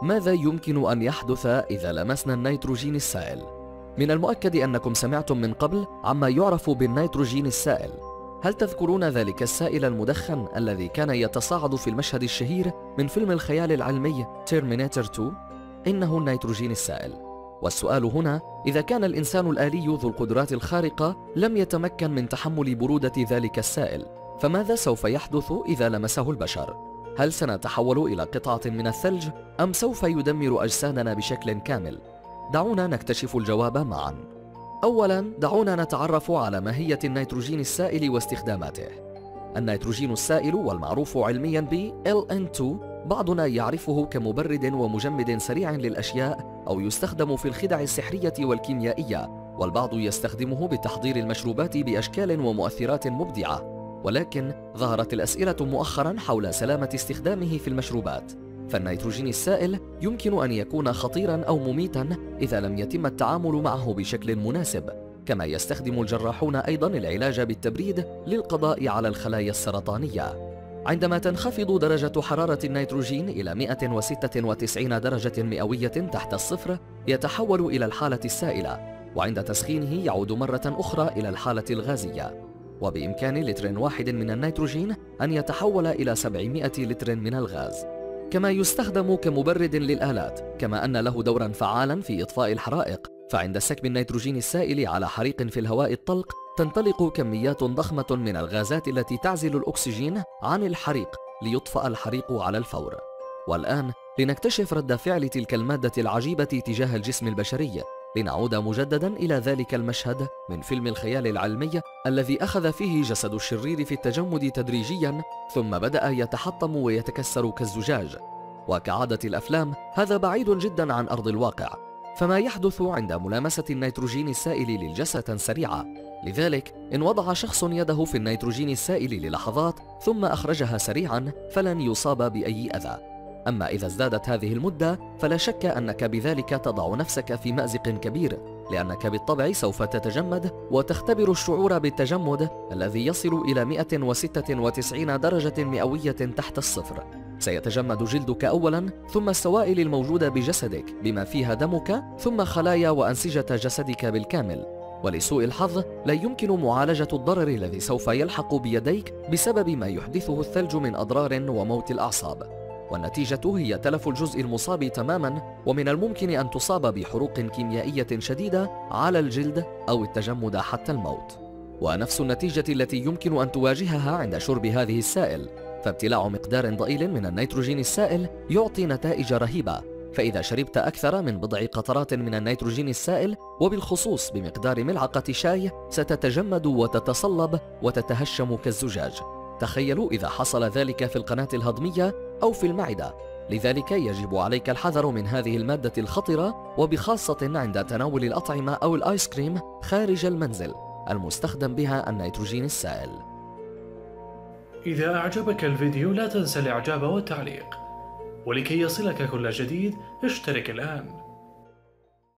ماذا يمكن أن يحدث إذا لمسنا النيتروجين السائل؟ من المؤكد أنكم سمعتم من قبل عما يعرف بالنيتروجين السائل. هل تذكرون ذلك السائل المدخن الذي كان يتصاعد في المشهد الشهير من فيلم الخيال العلمي تيرميناتور 2؟ إنه النيتروجين السائل. والسؤال هنا: إذا كان الإنسان الآلي ذو القدرات الخارقة لم يتمكن من تحمل برودة ذلك السائل، فماذا سوف يحدث إذا لمسه البشر؟ هل سنتحول إلى قطعة من الثلج أم سوف يدمر أجسادنا بشكل كامل؟ دعونا نكتشف الجواب معا. أولا، دعونا نتعرف على ماهية النيتروجين السائل واستخداماته. النيتروجين السائل والمعروف علميا ب LN2 بعضنا يعرفه كمبرد ومجمد سريع للأشياء، أو يستخدم في الخدع السحرية والكيميائية، والبعض يستخدمه بتحضير المشروبات بأشكال ومؤثرات مبدعة. ولكن ظهرت الأسئلة مؤخرا حول سلامة استخدامه في المشروبات. فالنيتروجين السائل يمكن أن يكون خطيرا أو مميتا إذا لم يتم التعامل معه بشكل مناسب، كما يستخدم الجراحون أيضا العلاج بالتبريد للقضاء على الخلايا السرطانية. عندما تنخفض درجة حرارة النيتروجين إلى 196 درجة مئوية تحت الصفر يتحول إلى الحالة السائلة، وعند تسخينه يعود مرة أخرى إلى الحالة الغازية. وبإمكان لتر واحد من النيتروجين أن يتحول إلى 700 لتر من الغاز. كما يستخدم كمبرد للآلات، كما أن له دورا فعالا في إطفاء الحرائق، فعند سكب النيتروجين السائل على حريق في الهواء الطلق تنطلق كميات ضخمة من الغازات التي تعزل الأكسجين عن الحريق ليطفأ الحريق على الفور. والآن لنكتشف رد فعل تلك المادة العجيبة تجاه الجسم البشري، لنعود مجددا إلى ذلك المشهد من فيلم الخيال العلمي الذي أخذ فيه جسد الشرير في التجمد تدريجيا، ثم بدأ يتحطم ويتكسر كالزجاج. وكعادة الأفلام هذا بعيد جدا عن أرض الواقع، فما يحدث عند ملامسة النيتروجين السائل للجسد سريعة. لذلك إن وضع شخص يده في النيتروجين السائل للحظات ثم أخرجها سريعا فلن يصاب بأي أذى. أما إذا ازدادت هذه المدة فلا شك أنك بذلك تضع نفسك في مأزق كبير، لأنك بالطبع سوف تتجمد وتختبر الشعور بالتجمد الذي يصل إلى 196 درجة مئوية تحت الصفر. سيتجمد جلدك أولا، ثم السوائل الموجودة بجسدك بما فيها دمك، ثم خلايا وأنسجة جسدك بالكامل. ولسوء الحظ لا يمكن معالجة الضرر الذي سوف يلحق بيديك بسبب ما يحدثه الثلج من أضرار وموت الأعصاب، والنتيجة هي تلف الجزء المصاب تماما، ومن الممكن أن تصاب بحروق كيميائية شديدة على الجلد أو التجمد حتى الموت. ونفس النتيجة التي يمكن أن تواجهها عند شرب هذه السائل، فابتلاع مقدار ضئيل من النيتروجين السائل يعطي نتائج رهيبة. فإذا شربت أكثر من بضع قطرات من النيتروجين السائل، وبالخصوص بمقدار ملعقة شاي، ستتجمد وتتصلب وتتهشم كالزجاج. تخيلوا إذا حصل ذلك في القناة الهضمية أو في المعدة. لذلك يجب عليك الحذر من هذه المادة الخطرة، وبخاصة عند تناول الأطعمة أو الآيس كريم خارج المنزل المستخدم بها النيتروجين السائل. إذا أعجبك الفيديو لا تنسى الإعجاب والتعليق، ولكي يصلك كل جديد اشترك الآن.